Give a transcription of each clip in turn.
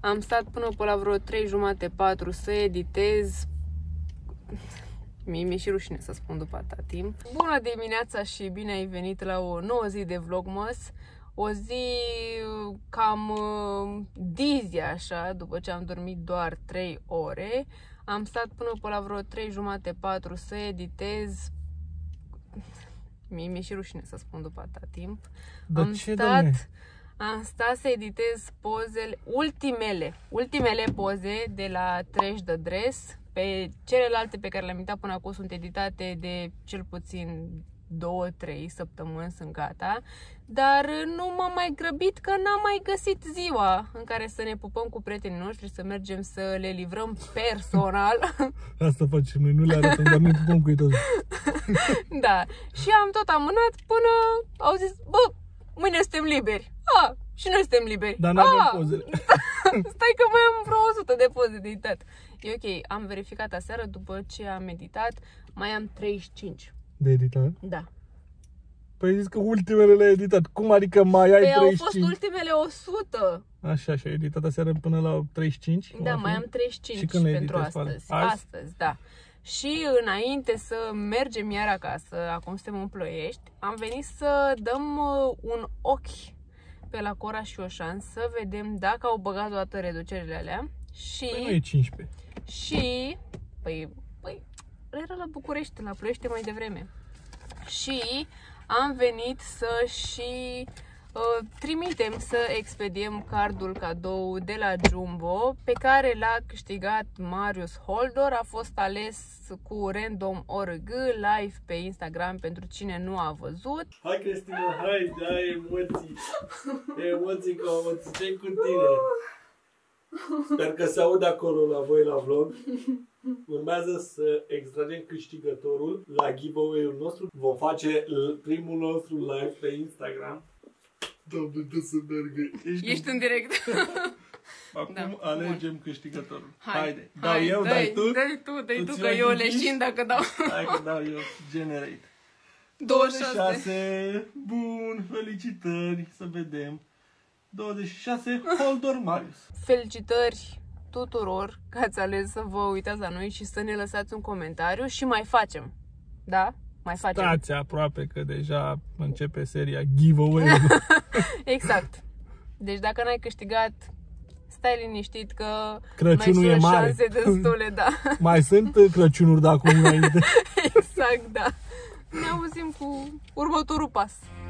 Am stat până pe la vreo 3:30-4 să editez. Mi-e și rușine să spun după atâta timp. Bună dimineața și bine ai venit la o nouă zi de Vlogmas. O zi cam dizzy așa, după ce am dormit doar 3 ore. Am stat până pe la vreo 3:30-4 să editez. Mi-e și rușine să spun după atâta timp. Am stat să editez pozele, ultimele poze de la Trash the Dress. Pe celelalte pe care le-am editat până acum sunt editate de cel puțin 2-3 săptămâni, sunt gata. Dar nu m-am mai grăbit că n-am mai găsit ziua în care să ne pupăm cu prietenii noștri, să mergem să le livrăm personal. Asta facem noi, nu le arătăm, dar noi pupăm cu ei toți. Da, și am tot amânat până au zis, bă, mâine suntem liberi. Și noi suntem liberi. Dar n-avem pozele. Stai că mai am vreo 100 de poze de editat. E ok, am verificat aseară, după ce am editat, mai am 35. De editat? Da. Păi ai zis că ultimele le-ai editat. Cum adică mai ai 35? Au fost ultimele 100. Așa, și ai editat aseară până la 35? Da, mai am 35 și când pentru astăzi. Astăzi, da. Și înainte să mergem iar acasă, acum suntem în Ploiești, am venit să dăm un ochi pe la Cora și Oșan, să vedem dacă au băgat toate reducerile alea. Și... Păi nu e 15. Și... Păi era la București, la Ploiești mai devreme. Și am venit să și trimitem, să expediem cardul cadou de la Jumbo, pe care l-a câștigat Marius Holdor. A fost ales cu Random ORG live pe Instagram pentru cine nu a văzut. Hai, Cristina, hai, dai emoții. Emoții ca emoții. Ce-i cu tine? Sper că se aude acolo la voi la vlog. Urmează să extragem câștigătorul la giveaway-ul nostru. Vom face primul nostru live pe Instagram. Doamne, dă să meargă. Ești în direct. Acum da, alegem câștigătorul. Haide. Dau eu, dai tu? Dai tu, că eu leșin dacă dau. Hai că dau eu. Generate. 26. Bun, felicitări. Să vedem. 26, Holdor Marius. Felicitări tuturor că ați ales să vă uitați la noi și să ne lăsați un comentariu și mai facem. Da? Mai facem. Stați aproape că deja începe seria giveaway. Exact. Deci dacă n-ai câștigat, stai liniștit că Crăciunul mai e sunt mare. șanse destule, da. Mai sunt Crăciunuri de acum înainte. Exact, da. Ne auzim cu următorul pas.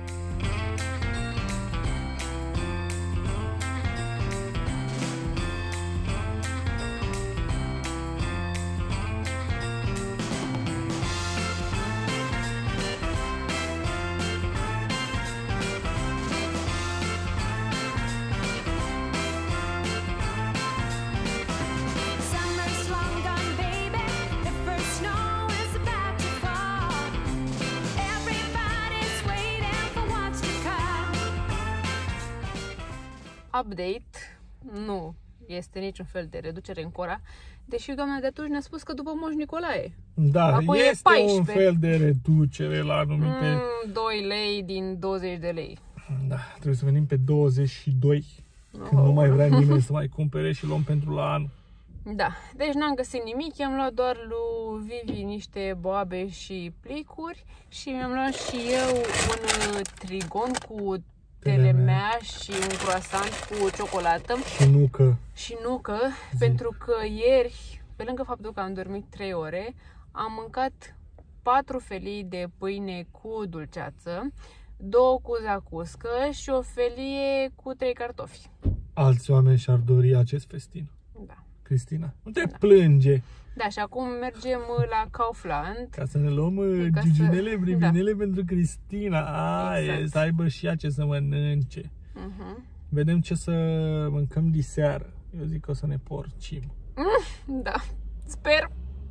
Update, nu este niciun fel de reducere în Cora, deși doamna de atunci ne-a spus că după Moș Nicolae. Da, acum este un fel de reducere la anumite... 2 lei din 20 de lei. Da, trebuie să venim pe 22, când nu mai vrea nimeni să mai cumpere și luăm pentru la anul. Da, deci n-am găsit nimic, i-am luat doar lui Vivi niște boabe și plicuri și mi-am luat și eu un trigon cu telemea și un croissant cu ciocolată. Și nucă, pentru că ieri, pe lângă faptul că am dormit 3 ore, am mâncat 4 felii de pâine cu dulceață, 2 cu zacuscă și o felie cu 3 cartofi. Alți oameni și-ar dori acest festin. Da. Cristina, nu te plânge. Da, și acum mergem la Kaufland. Ca să ne luăm giuginele, brivinele pentru Cristina. Exact. Să aibă și ea ce să mănânce. Vedem ce să mâncăm diseară. Eu zic că o să ne porcim. Da, sper.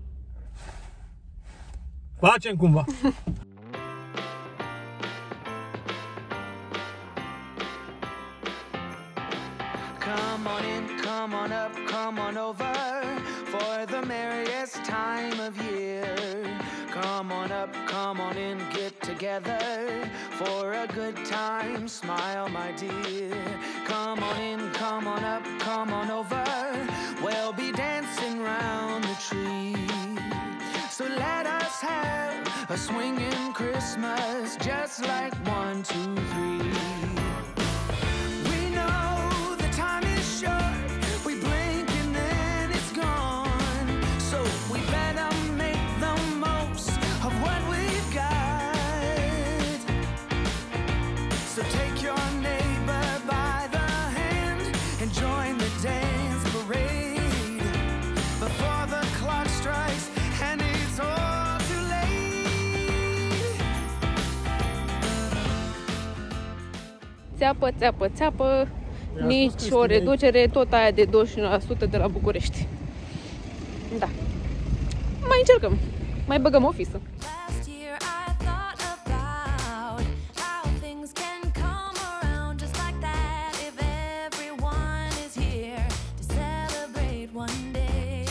Facem cumva. Come on in, come on up, come on over for the merriest time of year. Come on up, come on in, get together for a good time. Smile, my dear. Come on in, come on up, come on over a swinging Christmas, just like 1, 2, 3. We know the time is short, we blink and then it's gone, so we better make the most of what we've got. So take your neighbor by the hand and join the dance parade before the clock strikes and it's all too late. Țeapă, țeapă, țeapă, nici o reducere, tot aia de 29% de la București. Da. Mai încercăm, mai băgăm o fisă. Last year I thought about how things can come around just like that if everyone is here to celebrate one day.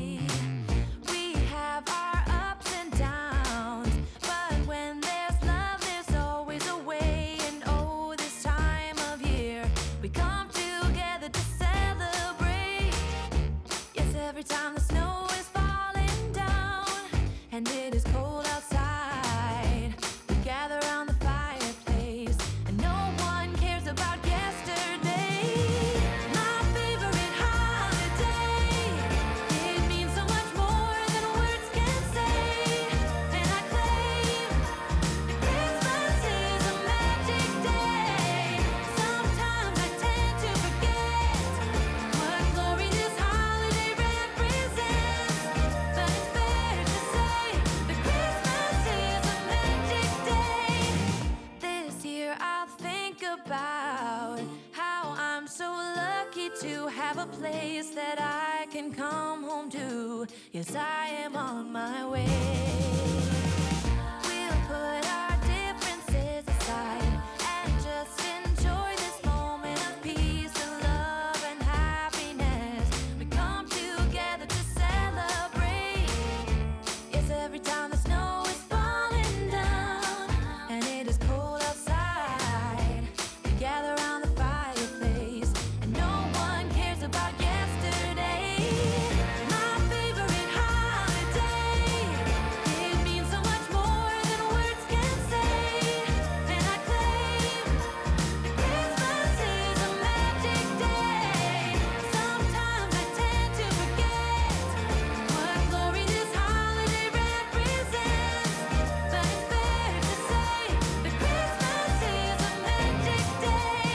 We have our ups and downs, but when there's love there's always a way, and oh, this time of year we come together to celebrate. Yes, every time the snow is falling down and it is cold outside, we gather around the fireplace and no one cares about yesterday. My favorite holiday, it means so much more than words can say, and I claim Christmas is a magic day. Sometimes I tend to forget what glory this holiday represents, but it's fair to say that Christmas is a magic day. This year I'll think about how I'm so lucky to have a place that I can come home to. Yes, I am on my way. We'll put our differences aside and just enjoy this moment of peace and love and happiness. We come together to celebrate. Yes, every time the snow is falling down and it is cold outside, we gather around the fireplace and no one cares about yesterday. My favorite holiday, it means so much more than words can say, and I claim Christmas is a magic day. Sometimes I tend to forget what glory this holiday represents, but it's fair to say that Christmas is a magic day.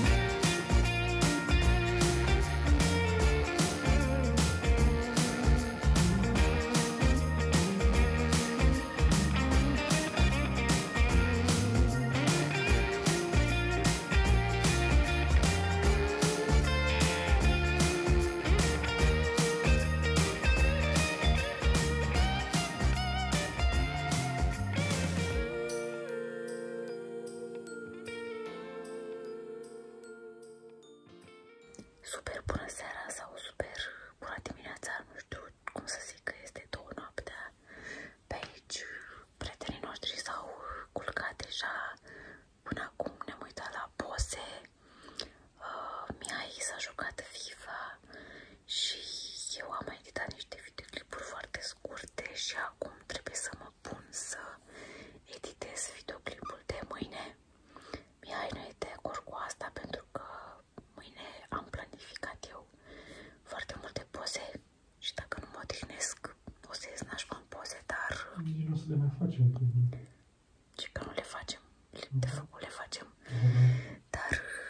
Super bună seara sau super bună dimineața, nu știu cum să zic, că este 2 noaptea pe aici. Prietenii noștri s-au culcat deja, până acum ne-am uitat la poze. Mihai s-a jucat FIFA și eu am mai editat niște videoclipuri foarte scurte și acum trebuie să mă pun să editez videoclipul de mâine. Mihai nu e de acord cu asta pentru că mâine am planificat eu foarte multe poze și dacă nu mă odihnesc o să ies nașpa în poze, dar Nici nu o să le mai facem. și că nu le facem, de făcut le facem, dar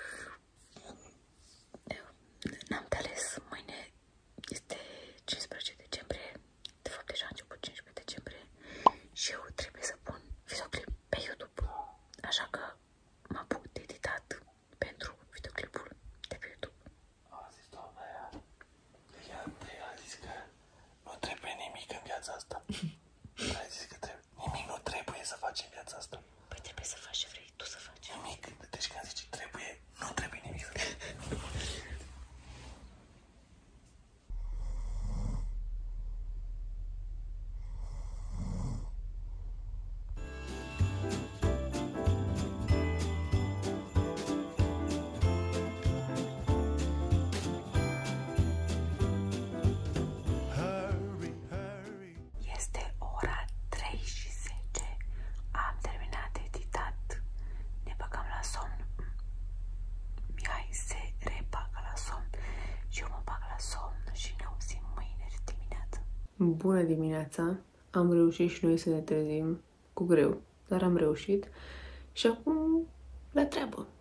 n-am de ales. Mâine este 15 decembrie, de fapt deja a început 15 decembrie și eu trebuie să pun videoclip pe YouTube, așa că mă apuc de editat pentru videoclipul de pe YouTube. A zis doamna aia, ea a zis că nu trebuie nimic în viața asta. A zis că nimic nu trebuie să faci în viața asta. Păi trebuie să faci ce vrei tu să faci. Nimic. Deci când zice trebuie, nu trebuie nimic să faci. Bună dimineața! Am reușit și noi să ne trezim cu greu, dar am reușit. Și acum la treabă.